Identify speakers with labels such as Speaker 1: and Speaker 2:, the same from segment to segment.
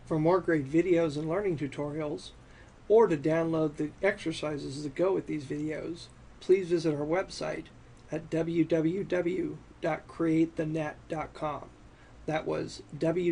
Speaker 1: For more great videos and learning tutorials, or to download the exercises that go with these videos, please visit our website at www.createthenet.com. That was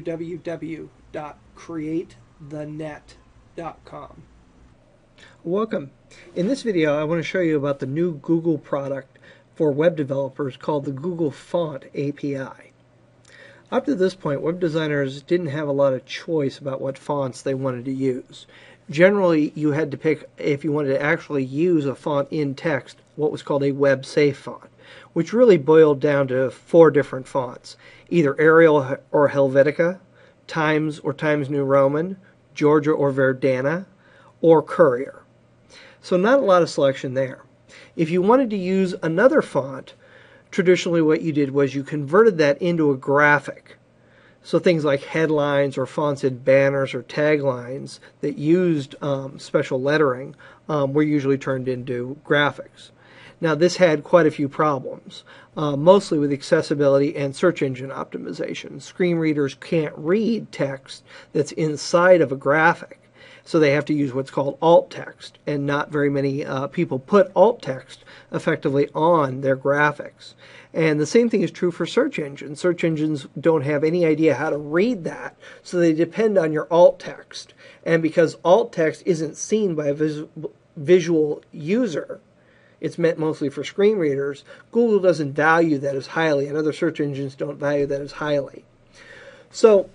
Speaker 1: www.createthenet.com. Welcome. In this video, I want to show you about the new Google product for web developers called the Google Font API. Up to this point, web designers didn't have a lot of choice about what fonts they wanted to use. Generally, you had to pick, if you wanted to actually use a font in text, what was called a web-safe font, which really boiled down to 4 different fonts, either Arial or Helvetica, Times or Times New Roman, Georgia or Verdana, or Courier. So not a lot of selection there. If you wanted to use another font, traditionally what you did was you converted that into a graphic. So things like headlines or fonts in banners or taglines that used special lettering were usually turned into graphics. Now this had quite a few problems, mostly with accessibility and search engine optimization. Screen readers can't read text that's inside of a graphic, so they have to use what's called alt text, and not very many people put alt text effectively on their graphics. And the same thing is true for search engines. Search engines don't have any idea how to read that, so they depend on your alt text. And because alt text isn't seen by a visual user, it's meant mostly for screen readers, Google doesn't value that as highly, and other search engines don't value that as highly. So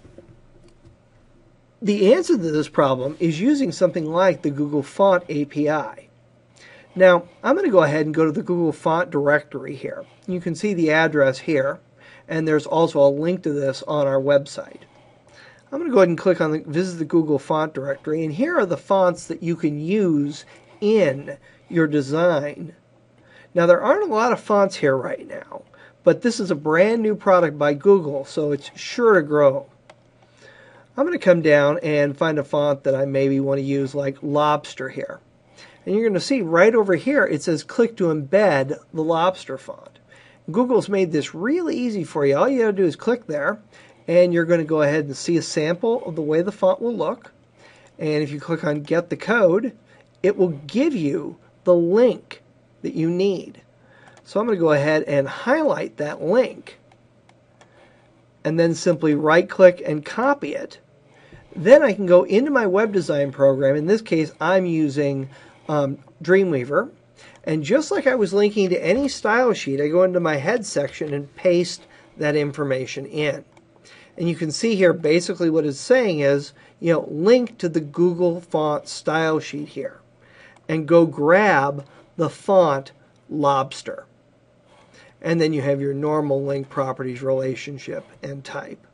Speaker 1: the answer to this problem is using something like the Google Font API. Now, I'm going to go ahead and go to the Google Font directory here. You can see the address here, and there's also a link to this on our website. I'm going to go ahead and click on visit the Google Font directory, and here are the fonts that you can use in your design. Now, there aren't a lot of fonts here right now, but this is a brand new product by Google, so it's sure to grow. I'm going to come down and find a font that I maybe want to use, like Lobster here. And you're going to see right over here it says click to embed the Lobster font. Google's made this really easy for you. All you got to do is click there, and you're going to go ahead and see a sample of the way the font will look. And if you click on Get the Code, it will give you the link that you need. So I'm going to go ahead and highlight that link, and then simply right-click and copy it. Then I can go into my web design program. In this case, I'm using Dreamweaver. And just like I was linking to any style sheet, I go into my head section and paste that information in. And you can see here basically what it's saying is, link to the Google Font style sheet here. And go grab the font Lobster. And then you have your normal link properties relationship and type.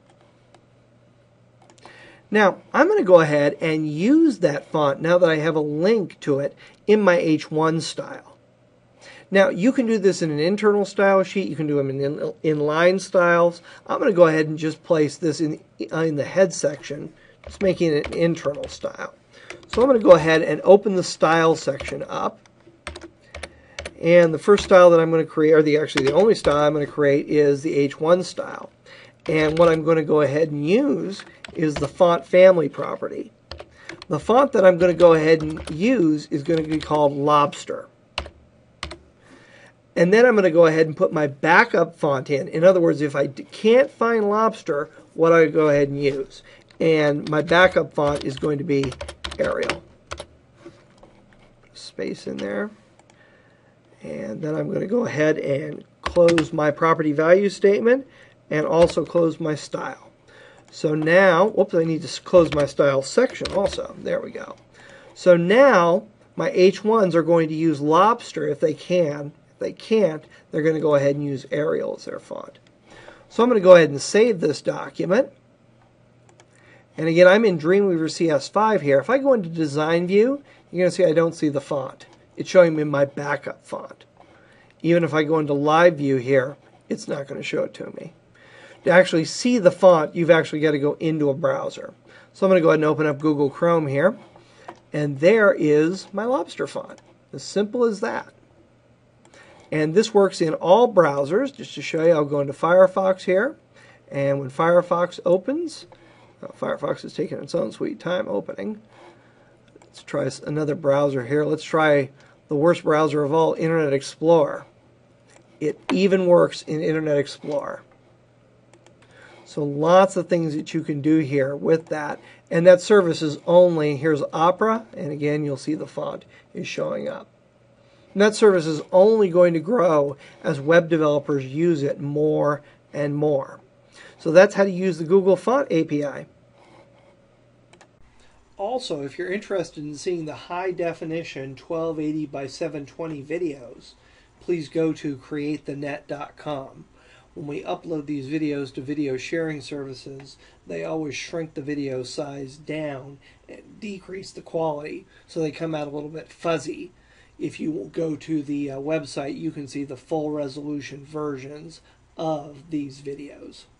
Speaker 1: Now, I'm going to go ahead and use that font now that I have a link to it in my H1 style. Now, you can do this in an internal style sheet. You can do them in inline styles. I'm going to go ahead and just place this in the head section, just making it an internal style. So I'm going to go ahead and open the style section up. And the first style that I'm going to create, or actually the only style I'm going to create, is the H1 style. And what I'm going to go ahead and use is the font family property. The font that I'm going to go ahead and use is going to be called Lobster. And then I'm going to go ahead and put my backup font in. In other words, if I can't find Lobster, what do I go ahead and use? And my backup font is going to be Arial. Space in there. And then I'm going to go ahead and close my property value statement and also close my style. So now, whoops, I need to close my style section also. There we go. So now my H1s are going to use Lobster if they can. If they can't, they're going to go ahead and use Arial as their font. So I'm going to go ahead and save this document. And again, I'm in Dreamweaver CS5 here. If I go into Design View, you're going to see I don't see the font. It's showing me my backup font. Even if I go into Live View here, it's not going to show it to me. To actually see the font, you've actually got to go into a browser. So I'm going to go ahead and open up Google Chrome here. And there is my Lobster font. As simple as that. And this works in all browsers. Just to show you, I'll go into Firefox here. And when Firefox opens, Firefox is taking its own sweet time opening. Let's try another browser here. Let's try the worst browser of all, Internet Explorer. It even works in Internet Explorer. So lots of things that you can do here with that. And that service is only, here's Opera, and again you'll see the font is showing up. And that service is only going to grow as web developers use it more and more. So that's how to use the Google Font API. Also, if you're interested in seeing the high definition 1280 by 720 videos, please go to createthenet.com. When we upload these videos to video sharing services, they always shrink the video size down and decrease the quality, so they come out a little bit fuzzy. If you go to the website, you can see the full resolution versions of these videos.